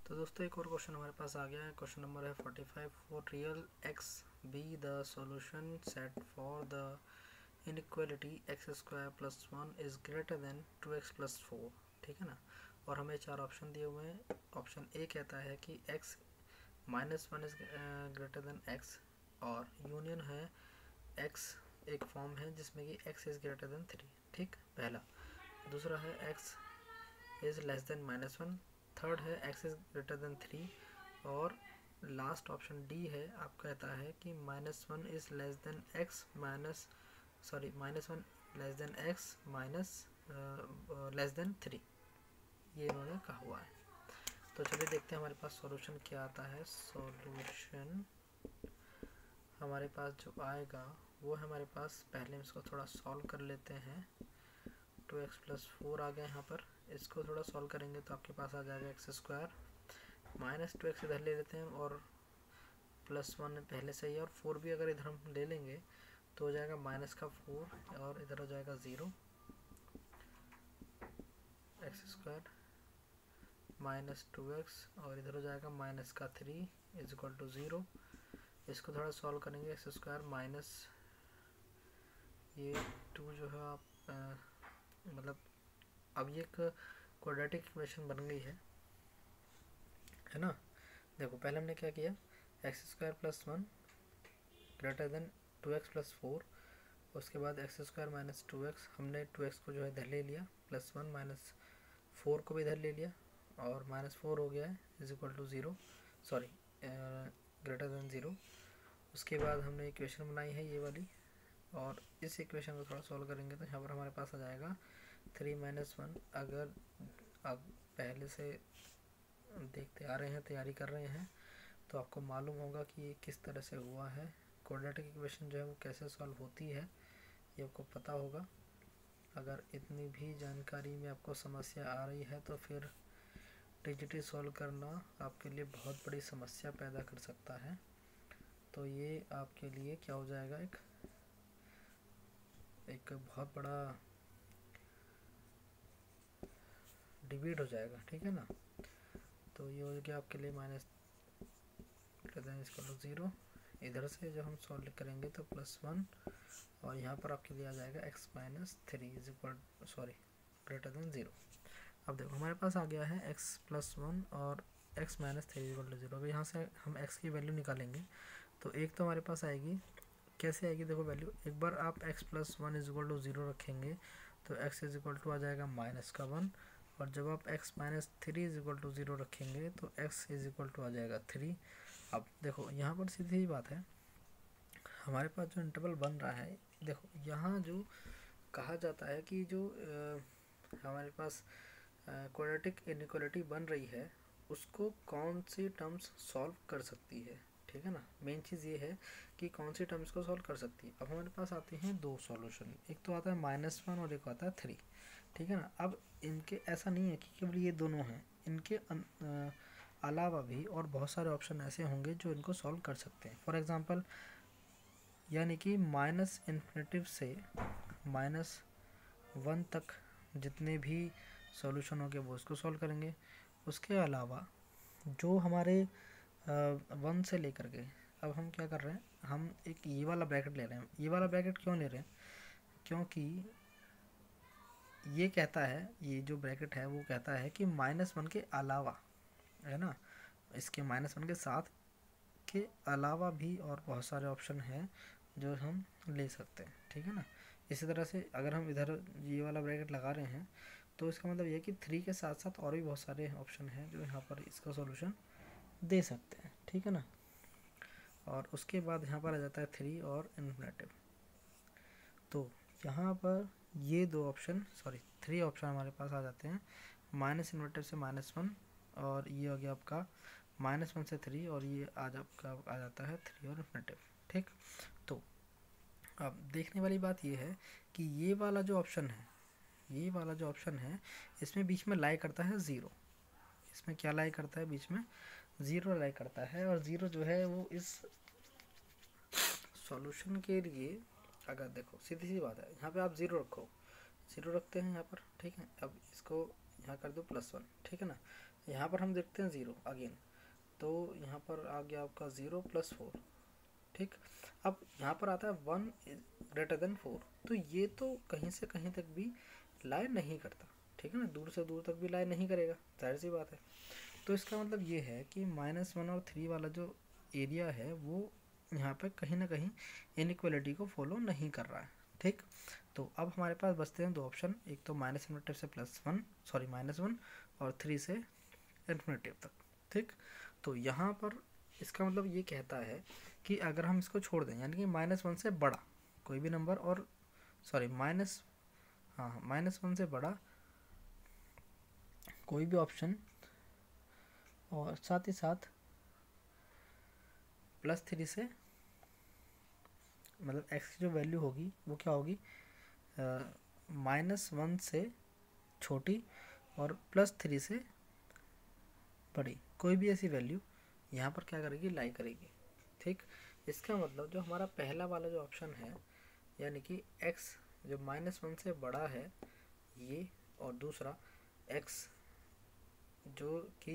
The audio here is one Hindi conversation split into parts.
तो दोस्तों एक और क्वेश्चन हमारे पास आ गया है। क्वेश्चन नंबर है 45। For real x be the solution set for the inequality x square plus 1 is greater than 2x plus 4। ठीक है ना। और हमें चार ऑप्शन दिए हुए हैं। ऑप्शन ए कहता है कि x minus 1 is greater than x, और यूनियन है x एक फॉर्म है जिसमें कि x इज ग्रेटर देन 3। ठीक, पहला। दूसरा है x is less than minus 1। Third है x इज ग्रेटर देन 3। और लास्ट ऑप्शन डी है, आप कहता है कि -1 is less than x minus -1 less than x minus less than 3। ये इन्होंने कहा हुआ है। तो चलिए देखते हैं हमारे पास सॉल्यूशन क्या आता है। सॉल्यूशन हमारे पास जो आएगा वो है हमारे पास, पहले हम इसको थोड़ा सॉल्व कर लेते हैं। 2x प्लस 4 आ गया यहाँ पर। इसको थोड़ा सॉल्व करेंगे तो आपके पास आ जाएगा एक्स स्क्वायर माइनस 2x इधर ले लेते हैं, और +1 पहले से ही, और 4 भी अगर इधर हम ले लेंगे तो हो जाएगा माइनस का 4, और इधर हो जाएगा 0। एक्स स्क्वायर माइनस 2x, और इधर हो जाएगा माइनस का 3 इज इक्वल टू 0। इसको थोड़ा सॉल्व करेंगे। एक्स स्क्वायर माइनस ये 2 जो है आप मतलब अब ये एक क्वाड्रेटिक इक्वेशन बन गई है ना। देखो पहले हमने क्या किया, x square plus 1 greater than 2x plus 4। उसके बाद एक्स स्क्वायर माइनस 2x, हमने 2x को जो है इधर ले लिया, +1 माइनस 4 को भी इधर ले लिया, और -4 हो गया है is equal to 0, sorry greater than 0। उसके बाद हमने इक्वेशन बनाई है ये वाली, और इस इक्वेशन को थोड़ा सॉल्व करेंगे तो यहाँ पर हमारे पास आ जाएगा 3 - 1। अगर आप पहले से देखते आ रहे हैं, तैयारी कर रहे हैं, तो आपको मालूम होगा कि ये किस तरह से हुआ है। क्वाड्रेटिक इक्वेशन जो है वो कैसे सॉल्व होती है ये आपको पता होगा। अगर इतनी भी जानकारी में आपको समस्या आ रही है तो फिर टीजीटी सॉल्व करना आपके लिए बहुत बड़ी समस्या पैदा कर सकता है। तो ये आपके लिए क्या हो जाएगा, एक बहुत बड़ा डिबेट हो जाएगा। ठीक है ना। तो ये हो गया आपके लिए -0। इधर से जब हम सॉल्व करेंगे तो +1, और यहाँ पर आपके लिए आ जाएगा x minus 3 is equal greater than 0। अब देखो हमारे पास आ गया है x प्लस 1 और x minus 3 is equal to 0। अब यहाँ से हम x की वैल्यू निकालेंगे तो एक तो हमारे पास आएगी, कैसे आएगी देखो वैल्यू। एक बार आप x plus 1 is equal to 0 रखेंगे तो x इज इक्वल टू आ जाएगा -1, और जब आप x minus 3 is equal to 0 रखेंगे तो x इज इक्वल टू आ जाएगा 3। अब देखो यहाँ पर सीधी ही बात है, हमारे पास जो इंटरवल बन रहा है, देखो यहाँ जो कहा जाता है कि जो हमारे पास क्वाड्रेटिक इनइक्वालिटी बन रही है उसको कौन सी टर्म्स सॉल्व कर सकती है। ठीक है ना। मेन चीज़ ये है कि कौन सी टर्म्स को सॉल्व कर सकती है। अब हमारे पास आते हैं दो सॉल्यूशन, एक तो आता है -1 और एक आता है 3। ठीक है ना। अब इनके ऐसा नहीं है कि केवल ये दोनों हैं, इनके अलावा भी और बहुत सारे ऑप्शन ऐसे होंगे जो इनको सॉल्व कर सकते हैं। फॉर एग्जांपल, यानी कि -∞ से -1 तक जितने भी सॉल्यूशन होंगे वो इसको सॉल्व करेंगे। उसके अलावा जो हमारे 1 से लेकर के, अब हम क्या कर रहे हैं, हम एक ये वाला ब्रैकेट ले रहे हैं। ये वाला ब्रैकेट क्यों ले रहे हैं, क्योंकि ये कहता है, ये जो ब्रैकेट है वो कहता है कि -1 के अलावा, है ना, इसके -1 के साथ के अलावा भी और बहुत सारे ऑप्शन हैं जो हम ले सकते हैं। ठीक है ना। इसी तरह से अगर हम इधर ये वाला ब्रैकेट लगा रहे हैं तो इसका मतलब ये कि 3 के साथ साथ और भी बहुत सारे ऑप्शन हैं जो यहाँ पर इसका सॉल्यूशन दे सकते हैं। ठीक है ना। और उसके बाद यहाँ पर आ जाता है 3 और इन्फिनेटिव। तो यहाँ पर ये दो ऑप्शन, सॉरी 3 ऑप्शन हमारे पास आ जाते हैं, माइनस इन्वर्टिव से -1, और ये हो गया आपका -1 से 3, और ये आज आपका आ जाता है 3 और इन्फिनेटिव। ठीक। तो अब देखने वाली बात ये है कि ये वाला जो ऑप्शन है, ये वाला जो ऑप्शन है इसमें बीच में लाई करता है 0। इसमें क्या लाई करता है, बीच में 0 लाई करता है, और 0 जो है वो इस सॉल्यूशन के लिए, अगर देखो सीधी सी बात है, यहाँ पे आप 0 रखो, 0 रखते हैं यहाँ पर। ठीक है। अब इसको यहाँ कर दो +1। ठीक है ना। यहाँ पर हम देखते हैं 0 अगेन, तो यहाँ पर आ गया आपका 0 + 4, ठीक। अब यहाँ पर आता है 1 > 4, तो ये तो कहीं से कहीं तक भी लाई नहीं करता, ठीक है ना, दूर से दूर तक भी लाई नहीं करेगा, जाहिर सी बात है। तो इसका मतलब ये है कि -1 और 3 वाला जो एरिया है वो यहाँ पे कहीं ना कहीं इनइक्वालिटी को फॉलो नहीं कर रहा है, ठीक। तो अब हमारे पास बचते हैं दो ऑप्शन, एक तो -∞ से -1 और 3 से इन्फिनिटी तक, ठीक। तो यहाँ पर इसका मतलब ये कहता है कि अगर हम इसको छोड़ दें, यानी कि -1 से बड़ा कोई भी नंबर, और -1 से बड़ा कोई भी ऑप्शन, और साथ ही साथ +3 से, मतलब x की जो वैल्यू होगी वो क्या होगी, -1 से छोटी और +3 से बड़ी, कोई भी ऐसी वैल्यू यहाँ पर क्या करेगी, लाई करेगी, ठीक। इसका मतलब जो हमारा पहला वाला जो ऑप्शन है, यानी कि x जो -1 से बड़ा है ये, और दूसरा x जो कि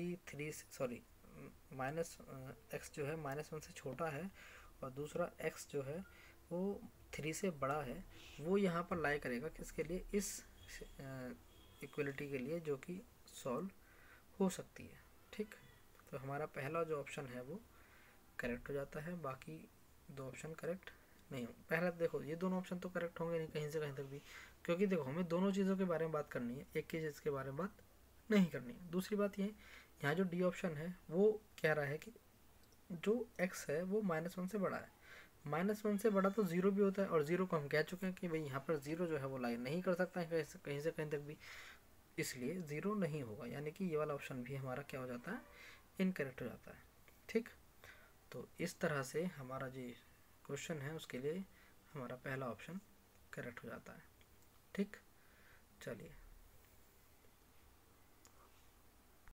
x जो है -1 से छोटा है, और दूसरा x जो है वो 3 से बड़ा है, वो यहाँ पर लाई करेगा किसके लिए, इस इक्वलिटी के लिए जो कि सॉल्व हो सकती है, ठीक। तो हमारा पहला जो ऑप्शन है वो करेक्ट हो जाता है, बाकी दो ऑप्शन करेक्ट नहीं हो। पहला देखो ये दोनों ऑप्शन तो करेक्ट होंगे नहीं कहीं से कहीं तक भी, क्योंकि देखो हमें दोनों चीज़ों के बारे में बात करनी है, एक ही चीज़ के बारे में बात नहीं करनी है। दूसरी बात ये, यहाँ जो डी ऑप्शन है वो कह रहा है कि जो x है वो -1 से बड़ा है, -1 से बड़ा तो 0 भी होता है, और 0 को हम कह चुके हैं कि भाई यहाँ पर 0 जो है वो लाई नहीं कर सकता है कहीं से कहीं तक भी, इसलिए 0 नहीं होगा, यानी कि ये वाला ऑप्शन भी हमारा क्या हो जाता है, इनकरेक्ट हो जाता है, ठीक। तो इस तरह से हमारा जो क्वेश्चन है उसके लिए हमारा पहला ऑप्शन करेक्ट हो जाता है, ठीक। चलिए